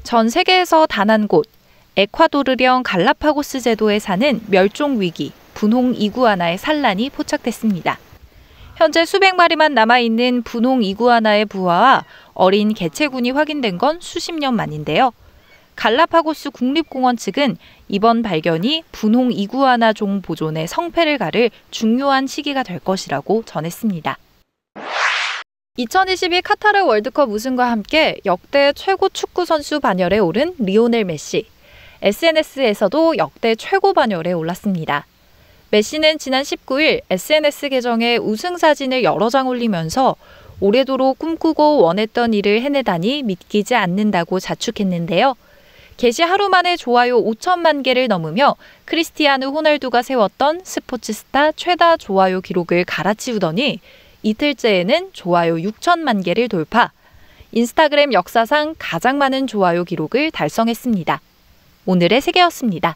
전 세계에서 단 한 곳, 에콰도르령 갈라파고스 제도에 사는 멸종 위기, 분홍 이구아나의 산란이 포착됐습니다. 현재 수백 마리만 남아있는 분홍 이구아나의 부화와 어린 개체군이 확인된 건 수십 년 만인데요. 갈라파고스 국립공원 측은 이번 발견이 분홍 이구아나 종 보존의 성패를 가를 중요한 시기가 될 것이라고 전했습니다. 2022 카타르 월드컵 우승과 함께 역대 최고 축구 선수 반열에 오른 리오넬 메시. SNS에서도 역대 최고 반열에 올랐습니다. 메시는 지난 19일 SNS 계정에 우승 사진을 여러 장 올리면서 오래도록 꿈꾸고 원했던 일을 해내다니 믿기지 않는다고 자축했는데요. 게시 하루 만에 좋아요 5천만 개를 넘으며 크리스티아누 호날두가 세웠던 스포츠스타 최다 좋아요 기록을 갈아치우더니 이틀째에는 좋아요 6천만 개를 돌파, 인스타그램 역사상 가장 많은 좋아요 기록을 달성했습니다. 오늘의 세계였습니다.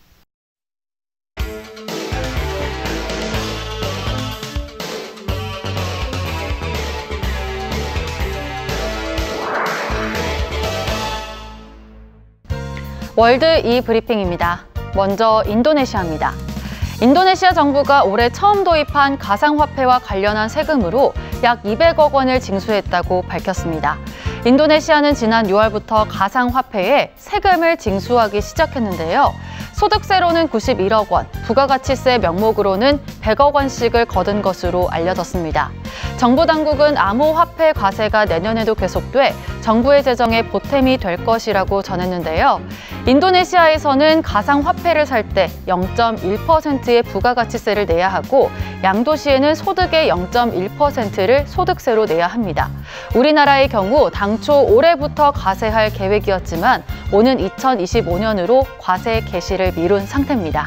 월드 이브리핑입니다. 먼저 인도네시아입니다. 인도네시아 정부가 올해 처음 도입한 가상화폐와 관련한 세금으로 약 200억 원을 징수했다고 밝혔습니다. 인도네시아는 지난 6월부터 가상화폐에 세금을 징수하기 시작했는데요. 소득세로는 91억 원, 부가가치세 명목으로는 100억 원씩을 거둔 것으로 알려졌습니다. 정부 당국은 암호화폐 과세가 내년에도 계속돼 정부의 재정에 보탬이 될 것이라고 전했는데요. 인도네시아에서는 가상화폐를 살 때 0.1%의 부가가치세를 내야 하고 양도시에는 소득의 0.1%를 소득세로 내야 합니다. 우리나라의 경우 당초 올해부터 과세할 계획이었지만 오는 2025년으로 과세 개시를 미룬 상태입니다.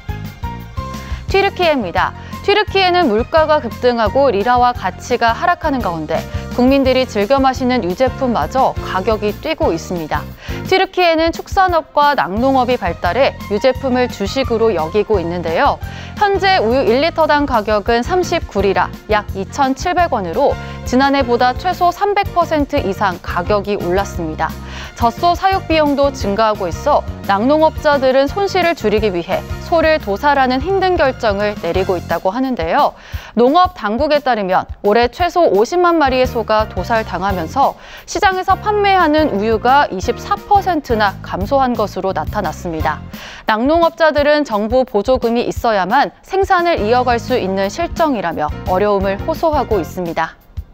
튀르키예입니다. 튀르키예는 물가가 급등하고 리라와 가치가 하락하는 가운데 국민들이 즐겨 마시는 유제품마저 가격이 뛰고 있습니다. 튀르키예는 축산업과 낙농업이 발달해 유제품을 주식으로 여기고 있는데요. 현재 우유 1리터당 가격은 39리라, 약 2,700원으로 지난해보다 최소 300% 이상 가격이 올랐습니다. 젖소 사육 비용도 증가하고 있어 낙농업자들은 손실을 줄이기 위해 소를 도살하는 힘든 결정을 내리고 있다고 하는데요. 농업 당국에 따르면 올해 최소 50만 마리의 소가 도살당하면서 시장에서 판매하는 우유가 24%나 감소한 것으로 나타났습니다. 낙농업자들은 정부 보조금이 있어야만 생산을 이어갈 수 있는 실정이라며 어려움을 호소하고 있습니다.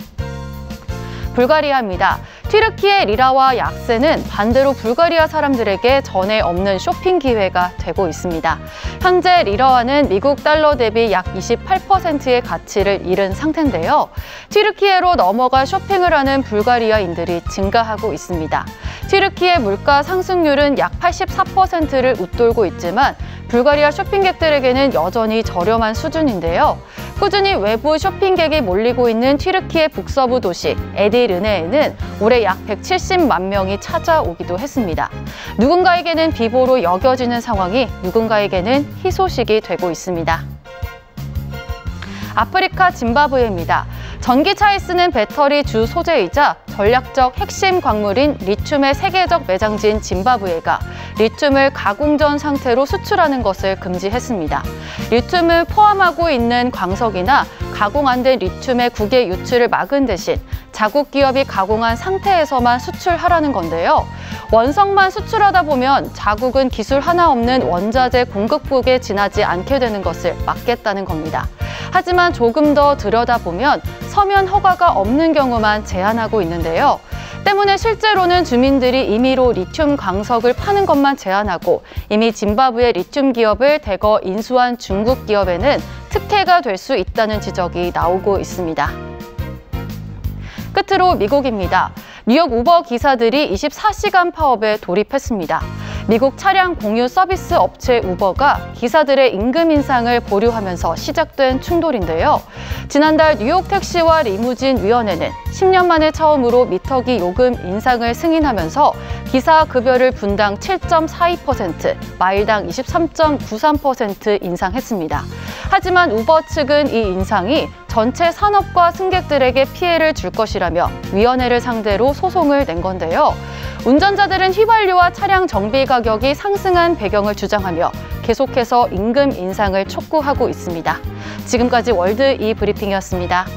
불가리아입니다. 튀르키예 리라와 약세는 반대로 불가리아 사람들에게 전에 없는 쇼핑 기회가 되고 있습니다. 현재 리라화는 미국 달러 대비 약 28%의 가치를 잃은 상태인데요. 튀르키예로 넘어가 쇼핑을 하는 불가리아인들이 증가하고 있습니다. 튀르키예 물가 상승률은 약 84%를 웃돌고 있지만 불가리아 쇼핑객들에게는 여전히 저렴한 수준인데요. 꾸준히 외부 쇼핑객이 몰리고 있는 튀르키예 북서부 도시 에디르네에는 올해 약 170만 명이 찾아오기도 했습니다. 누군가에게는 비보로 여겨지는 상황이 누군가에게는 희소식이 되고 있습니다. 아프리카 짐바브웨입니다. 전기차에 쓰는 배터리 주 소재이자 전략적 핵심 광물인 리튬의 세계적 매장지인 짐바브웨가 리튬을 가공 전 상태로 수출하는 것을 금지했습니다. 리튬을 포함하고 있는 광석이나 가공 안 된 리튬의 국외 유출을 막은 대신 자국 기업이 가공한 상태에서만 수출하라는 건데요. 원석만 수출하다 보면 자국은 기술 하나 없는 원자재 공급국에 지나지 않게 되는 것을 막겠다는 겁니다. 하지만 조금 더 들여다보면 서면 허가가 없는 경우만 제한하고 있는데요. 때문에 실제로는 주민들이 임의로 리튬 광석을 파는 것만 제한하고 이미 짐바브웨 리튬 기업을 대거 인수한 중국 기업에는 특혜가 될 수 있다는 지적이 나오고 있습니다. 끝으로 미국입니다. 뉴욕 우버 기사들이 24시간 파업에 돌입했습니다. 미국 차량 공유 서비스 업체 우버가 기사들의 임금 인상을 보류하면서 시작된 충돌인데요. 지난달 뉴욕 택시와 리무진 위원회는 10년 만에 처음으로 미터기 요금 인상을 승인하면서 기사 급여를 분당 7.42%, 마일당 23.93% 인상했습니다. 하지만 우버 측은 이 인상이 전체 산업과 승객들에게 피해를 줄 것이라며 위원회를 상대로 소송을 낸 건데요. 운전자들은 휘발유와 차량 정비 가격이 상승한 배경을 주장하며 계속해서 임금 인상을 촉구하고 있습니다. 지금까지 월드 이브리핑이었습니다.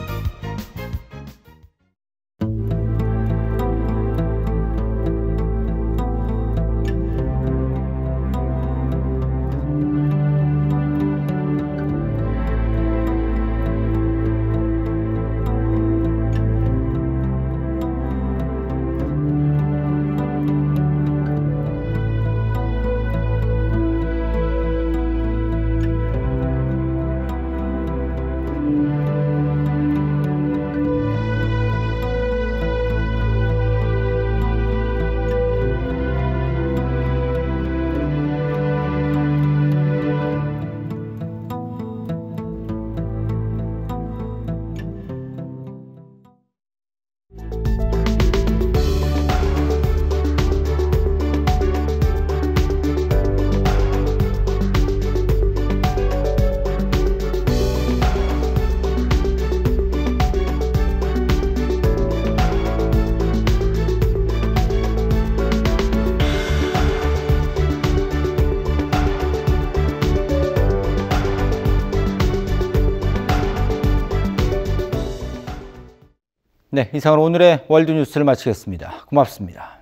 네, 이상으로 오늘의 월드 뉴스를 마치겠습니다. 고맙습니다.